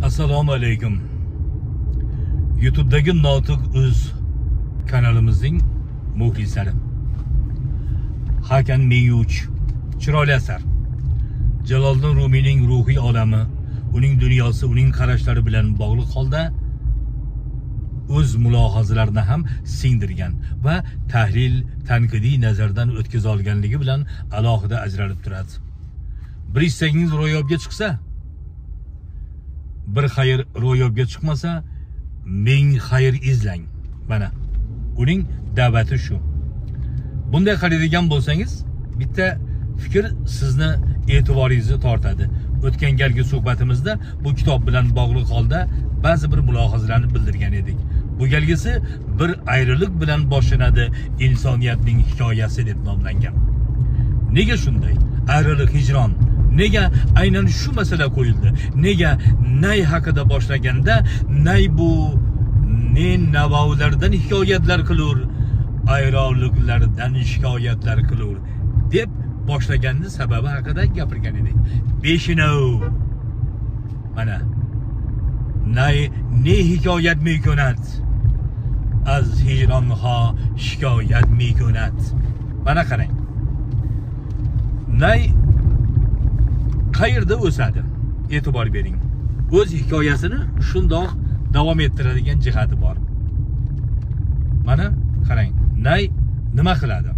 Assalomu alaykum. YouTube'dagi Notiq Uz kanalimizning muxlislari. Hakan Meyuch chiroyli asar. Jaloliddin Rumiyning ruhiy olami, uning dunyosi, uning qarashlari bilan bog'liq holda o'z mulohazalarini ham singdirgan va tahlil, tanqidiy nazardan o'tkaza olganligi bilan alohida ajralib turadi. Bir istagingiz ro'yobga chiqsa, bir xayr ro'yobga chiqmasa, ming xayr izlang. Mana uning da'vati shu. Bunday qaraydigan bo'lsangiz, bitta fikr sizni e'tiboringizni tortadi. O'tgan galgi suhbatimizda bu kitob bilan bog'liq holda ba'zi bir mulohazalarni bildirgan edik. Bu galgisi bir ayriliq bilan boshlanadi, insoniyatning hikoyasi deb nomlangan. Nega shunday? Ayriliq, hijron. Nega aynan shu masala qo'yildi? Nega Nay haqida boshlaganda Nay bu Navoiylardan hikoyatlar qilur, ayriliqlardan shikoyatlar qilur deb boshlaganning sababi haqida gapirgan edik. Beshinov. Mana Nay ne hikoyat mikunat? Az hijronha shikoyat mikunat. Mana qarang. Nay qayerda o'sadi? E'tibor bering. O'z hikoyasini shundoq davom ettiradigan jihati bor. Mana qarang. Nay nima qiladi?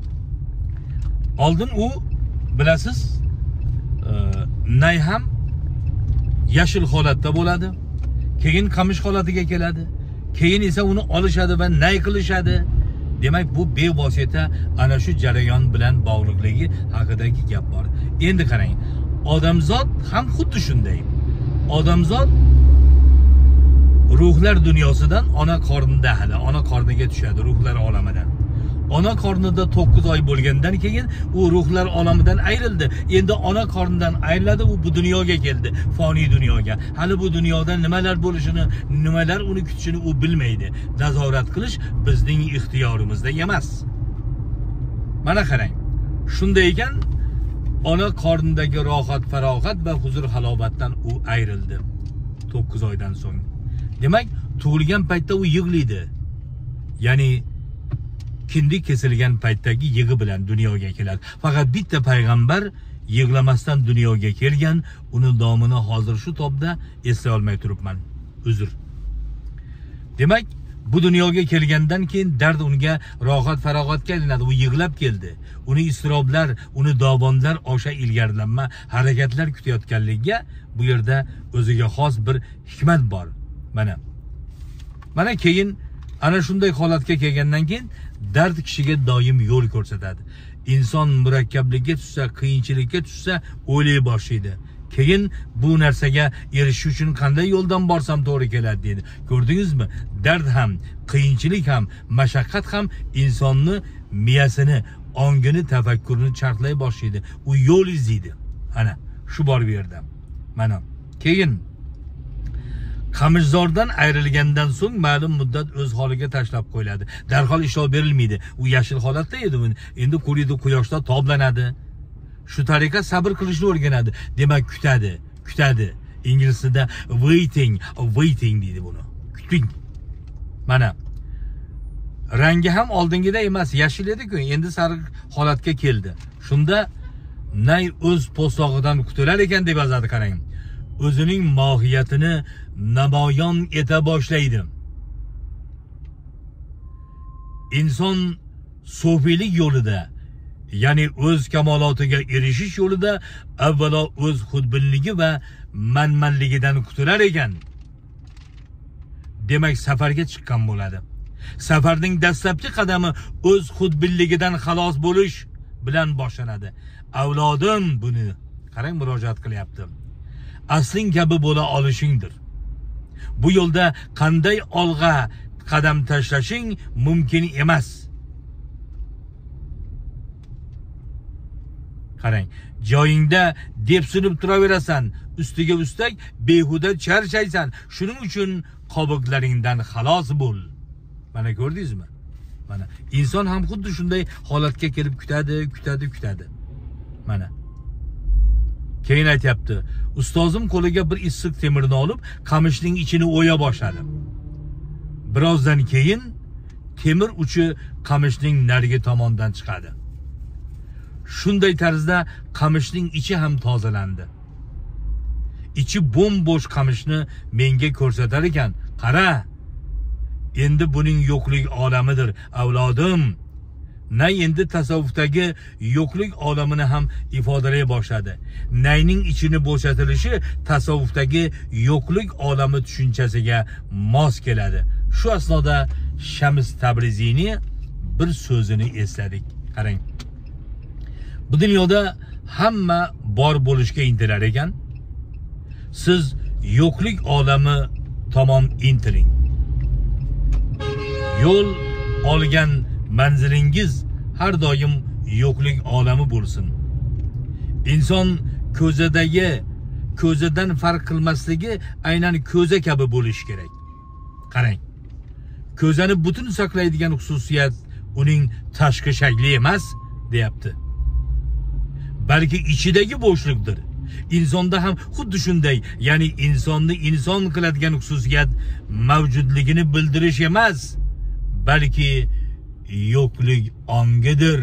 Oldin u bilasiz, Nay ham yashil holatda bo'ladi. Keyin qamish holatiga keladi. Keyin esa uni olishadi va Nay qilishadi. Demak, bu bevosita ana shu jarayon bilan bog'liqligi haqidagi gap bor. Endi qarang. Odamzod ham xuddi shunday. Odamzod ruhlar dunyosidan ona qornida hali, ona qorniga tushadi, ruhlar olamidan. Ona qornida 9 oy bo'lgandan keyin u ruhlar olamidan ayrildi. Endi ona qornidan ayriladi, u bu dunyoga keldi, foniy dunyoga. Hali bu dunyoda nimalar bo'lishini, nimalar uni kutishini u bilmaydi. Nazorat qilish bizning ixtiyorimizda emas. Mana qarang. Shunday ekan, ona qornidagi rohat, farohat va huzur halovatdan u ayrildi 9 oydan so'ng. Demak, tug'ilgan paytda u yig'laydi. Ya'ni kindik kesilgan paytdagi yig'i bilan dunyoga keladi. Faqat bitta payg'ambar yig'lamasdan dunyoga kelgan, uni nomini hozir shu tobda eslay olmay turibman. Uzr. Demak, bu dunyoga kelgandan keyin dard unga rohat, farog'atga aylanadi. U yig'lab keldi. Uni istiroblar, uni davonlar, o'sha ilgarilanma harakatlar kutayotganligiga bu yerda o'ziga xos bir hikmat bor. Mana keyin ana shunday holatga kelgandan keyin dard kishiga doim yo'l ko'rsatadi. Inson murakkablikka tushsa, qiyinchilikka tushsa, o'ylay boshlaydi. Keyin bu narsaga erishish uchun qanday yo'ldan borsam to'g'ri keladi deydi. Ko'rdingizmi? Dard ham, qiyinchilik ham, mashaqqat ham insonni miyasini, ongini, tafakkurini charxlay boshlaydi. U yo'l izlaydi. Ana shu bor bu yerda. Mana keyin qamishzordan ayrilgandan so'ng ma'lum muddat o'z holiga tashlab qo'yiladi. Darhol ishlov berilmaydi. U yashil holatda edi. Endi quriydi, quyoshda toblanadi. Shu tariqa sabr qilishni o'rganadi. Demak, kutadi. Ingliz tilida waiting deydi buni. Kuting. Mana rangi ham oldingida emas, yashil edi-ku, endi sariq holatga keldi. Shunda Nay o'z po'sog'idan qutilar ekan deb yozadi, qarang. O'zining mohiyatini namoyon eta boshlaydi. Inson sufiylik yo'lida, ya'ni o'z kamolotiga erishish yo'lida avvalo o'z xudbinligi va manmanligidan qutilar ekan. Demak, safarga chiqqan bo'ladi. Safarning dastlabki qadami o'z xudbinligidan xalos bo'lish bilan boshlanadi. Avlodim, buni qarang, murojaat qilyapti. Asling kabi bo'la olishingdir. Bu yo'lda qanday olg'a qadam tashlashing mumkin emas. Qarang, joyingda depsinib turaverasan, ustiga ustak behuda charchaysan. Shuning uchun qobiqlaringdan xalos bo'l. Mana ko'rdingizmi? Mana inson ham xuddi shunday holatga kelib kutadi. Mana Keyin aytyapti, ustozim qo'liga bir issiq temirni olib, qamishning ichini o'ya boshladi. Birozdan keyin temir uchi qamishning narigi tomonidan chiqadi. Shunday tarzda qamishning ichi ham tozalandi. İçi bomboş qamishni menga ko'rsatar ekan, qara, endi buning yo'qlik olamidir, avlodim. Nay endi tasavvufdagi yo'qlik olamini ham ifodalay boshladi. Nayning ichini bo'shatilishi tasavvufdagi yo'qlik olami tushunchasiga mos keladi. Shu asnoda Shams Tabriziyni bir so'zini esladik. Qarang. Bu dunyoda hamma bor bo'lishga intilar ekan. Siz yo'qlik olami tomon intiling. Yo'l olgan manzilingiz har doim yo'qlik olami bo'lsin. Inson ko'zidan farq qilmasligi aynan ko'za kabi bo'lishi kerak. Qarang. Ko'zani butun saqlaydigan xususiyat uning tashqi shakli emas, deyapti. Balki ichidagi bo'shliqdir. İnsonda ham xuddi shunday, ya'ni insonni inson qiladigan xususiyat mavjudligini bildirish emas, balki yo'qlik ongidir.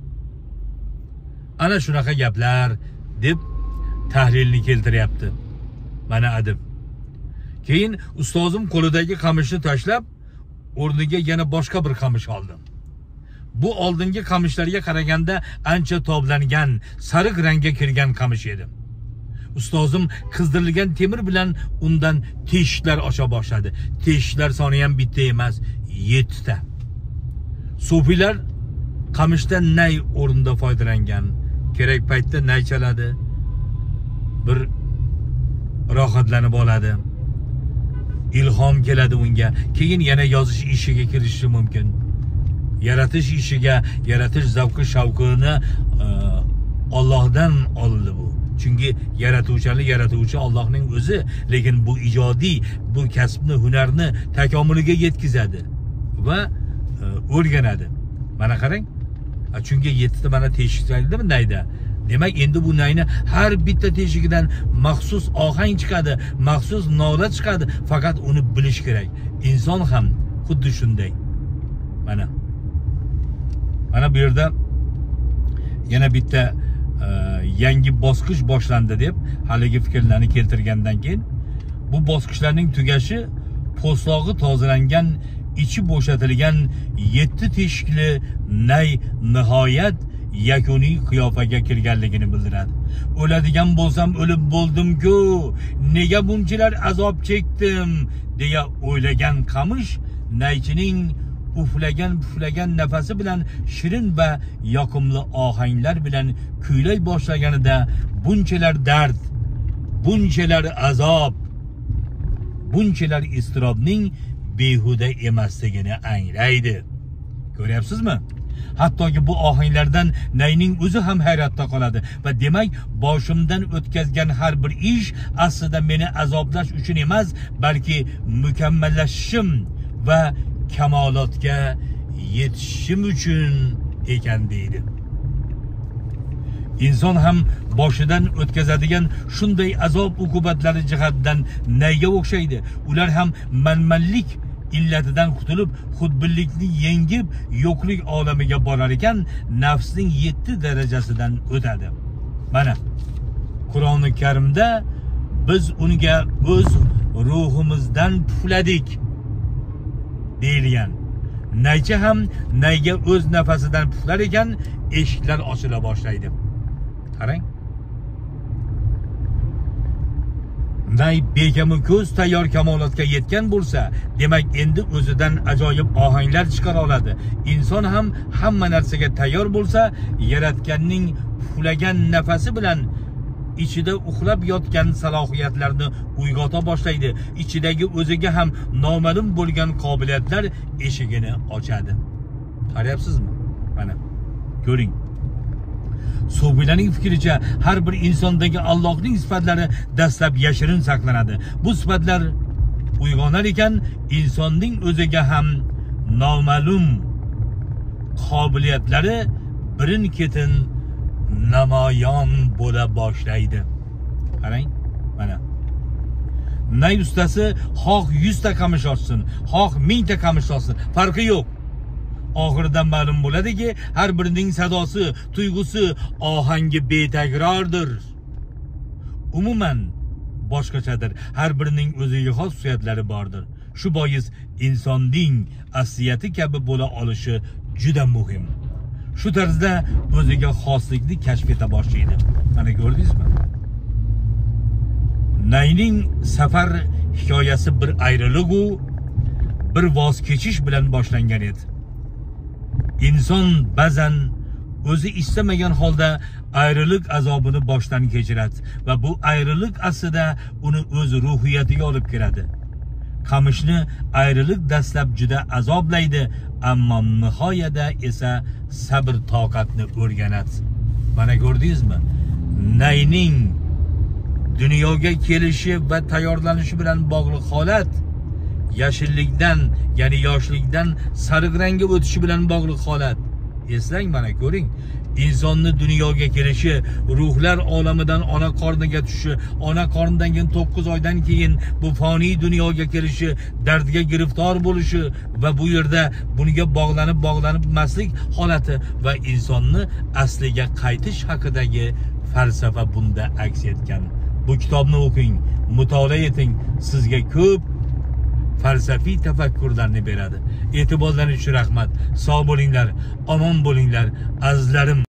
Ana shunaqa gaplar deb tahlilni keltiryapti. Mana adib. Keyin ustozim qo'lidagi qamishni tashlab, o'rniga yana boshqa bir qamish oldi. Bu oldingi qamishlarga qaraganda ancha toblangan, sariq rangga kirgan qamish edi. Ustozim qizdirilgan temir bilan undan teshiklar ocha boshladi. Teshiklar soni ham bitta emas, 7 ta. Sufiylar qamishdan nay o'rinda foydalangan. Kerak paytda nay chaladi. Bir rohatlanib oladi. İlhom keladi unga. Keyin yana yozish ishiga kirishi mumkin. Yaratish ishiga, yaratish zavqi shavqini Allohdan oldi bu. Çünkü yaratuvchi Allohning o'zi, lekin bu ijodiy, bu kasbni, hunarni takomiliga yetkazadi va o'rganadi. Mana qarang. Çünkü 7 ta mana teshikdami nayda. Demak, endi bu nayni har bitta teshigidan maxsus ohang chiqadi, maxsus nola chiqadi, faqat uni bilish kerak. Inson ham xuddi shunday. Mana bu yerda yana bitta yangi bosqich boshlandi deb haligi fikrlarni keltirgandan keyin bu bosqichlarning tugashi po'stlog'i tozalangan, ichi bo'shatilgan 7 teshikli nay nihoyat yakuniy qiyofaga kirganligini bildiradi. O'ladigan bo'lsam o'lib bo'ldim-ku, nega bunchalar azob chekdim deya o'ylagan qamish naychining uflagan nafasi bilan shirin va yoqimli ohanglar bilan kuylay boshlaganida bunchalar dard, bunchalar azob, bunchalar iztirobning behuda emasligini anglaydi. Ko'ryapsizmi? Hattoki bu ohanglardan nayning o'zi ham hayratda qoladi va demak, boshimdan o'tkazgan har bir ish aslida meni azoblash uchun emas, balki mukammallashishim va kamolotga yetishim uchun ekan deydi. İnson ham boshidan o'tkazadigan shunday azob uqubatlari jihatdan nayga o'xshaydi. Ular ham manmanlik illatidan qutulib, xudbinlikni yengib, yo'qlik olamiga borar ekan, nafsning 7 darajasidan o'tadi. Mana Qur'oni Karimda biz unga o'z ruhimizdan pufladik deyilgan. Naycha ham nayga o'z nafasidan puflar ekan, eshiklar ochila boshlaydi. Qarang. Nay bekamu ko'z tayyor kamolotga yetgan bo'lsa, demak endi o'zidan ajoyib ohanglar chiqara oladi. Inson ham hamma narsaga tayyor bo'lsa, yaratganning puflagan nafasi bilan ichida uxlab yotgan salohiyatlarni uyg'ota boshlaydi. Ichidagi o'ziga ham noma'lum bo'lgan qobiliyatlar eshigini ochadi. Qarayapsizmi? Mana ko'ring. Sufiylarning fikricha har bir insondagi Allohning sifatlari dastlab yashirin saqlanadi. Bu sifatlar uyg'onar ekan, insonning o'ziga ham noma'lum qobiliyatlari birin-ketin namoyon bo'la boshlaydi. qarang mana. Nay ustasi xoh 100 ta qamish ochsin, xoh 1000 ta qamish ochsin, farqi yo'q. Oxirida ma'lum bo'ladiki, har birining sadosi, tuyg'usi, ohangi betakrordir. Umuman boshqachadir. Har birining o'ziga xos xususiyatlari bordir. Shu bois insonning asliyati kabi bo'la olishi juda muhim. Shu tarzda o'ziga xoslikni kashf eta boshlaydi. Mana ko'rdingizmi? Nayning safar hikoyasi bir ayriliq u bir voz kechish bilan boshlangan edi. İnson ba'zan o'zi istamagan holda ayriliq azobini boshdan kechiradi va bu ayriliq aslida uni o'z ruhiyatiga olib keladi. Qamishni ayriliq dastlab juda azoblaydi, ammo nihoyada esa sabr toqatni o'rganadi. Mana ko'rdingizmi? Nayning dunyoga kelishi va tayyorlanishi bilan bog'liq holat yashillikdan, ya'ni yoshlikdan sariq rangga o'tishi bilan bog'liq holat. Eslang, mana ko'ring. İnsonni dunyoga kelishi, ruhlar olamidan ona qorniga tushishi, ona qornidan keyin 9 oydan keyin bu foniy dunyoga kelishi, dardga giriftor bo'lishi va bu yerda bunga bog'lanib maslik holati va insonni asliga qaytish haqidagi falsafa bunda aks etgan. Bu kitobni o'qing, mutolaa eting, sizga ko'p falsafiy tafakkurlarni beradi. E'tiborlaringiz uchun rahmat. Sog' bo'linglar, omon bo'linglar, azizlarim.